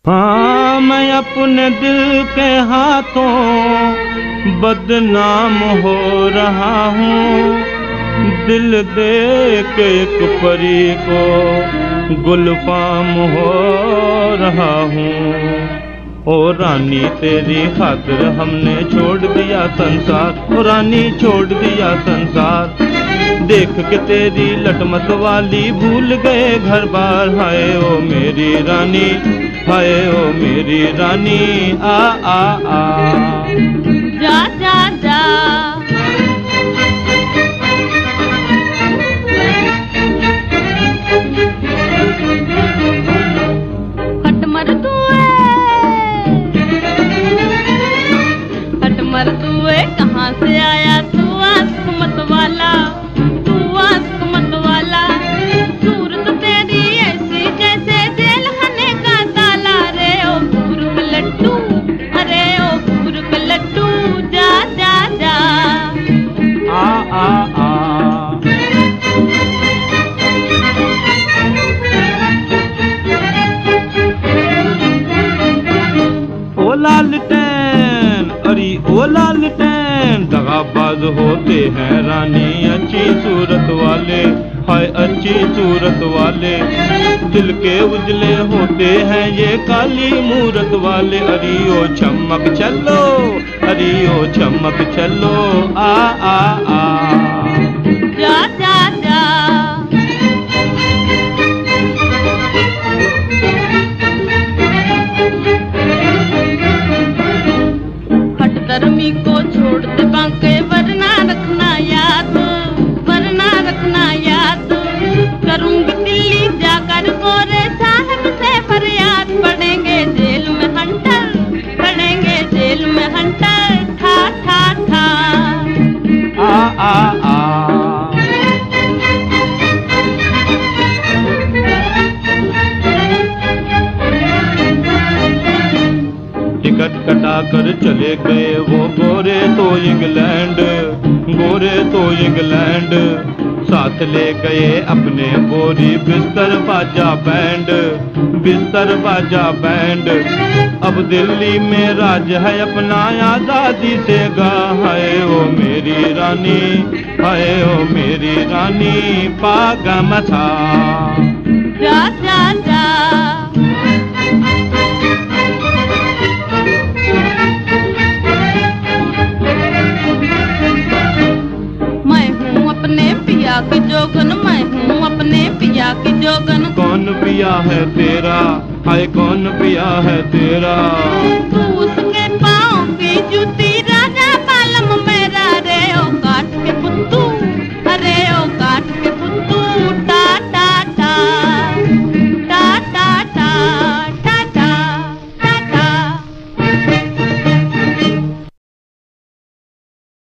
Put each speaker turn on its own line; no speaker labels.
हाँ, मैं अपने दिल के हाथों बदनाम हो रहा हूँ। दिल दे के एक परी को गुलफाम हो रहा हूँ। ओ रानी तेरी खातिर हमने छोड़ दिया संसार, ओ रानी छोड़ दिया संसार। देख के तेरी लटमट वाली भूल गए घर बार। हाय ओ मेरी रानी, हाय ओ मेरी रानी, आ आ आ
जा जा जा। खटमर तू कहाँ से आया तू आसमत वाला, तू आसमत वाला। सूरत तेरी ऐसी जैसे जेल खाने का ताला। रे ओ पूरब लड्डू, अरे ओ पूरब लड्डू, जा जा जा।
आ आ आ ओ लालटेन, अरे ओ लालटेन, दगाबाज होते हैं रानी अच्छी सूरत वाले। हाय अच्छी सूरत वाले, दिल के उजले होते हैं ये काली मूरत वाले। अरे ओ चमक चलो, अरे ओ चमक चलो, आ आ आ
जा जा जा। खटधर्मी को छोड़ दे बांके, वरना रखना याद, वरना रखना याद। करूंगी दिल्ली जाकर गोरे साहब से फरियाद। पड़ेंगे जेल में हंटर, पड़ेंगे जेल में हंटर, ठा ठा ठा,
आ आ आ टिकट कटा कर चले गए वो गोरे तो इंग्लैंड, गोरे तो इंग्लैंड। साथ ले गए अपने बोरी बिस्तर बाजा बैंड, बिस्तर बाजा बैंड। अब दिल्ली में राज है अपना आजादी से गा। हाय ओ मेरी रानी, हाय ओ मेरी रानी, पागा मथा,
जा जा जा। पिया की जोगन, मैं हूँ अपने पिया की जोगन।
कौन पिया है तेरा, हाय कौन पिया है तेरा।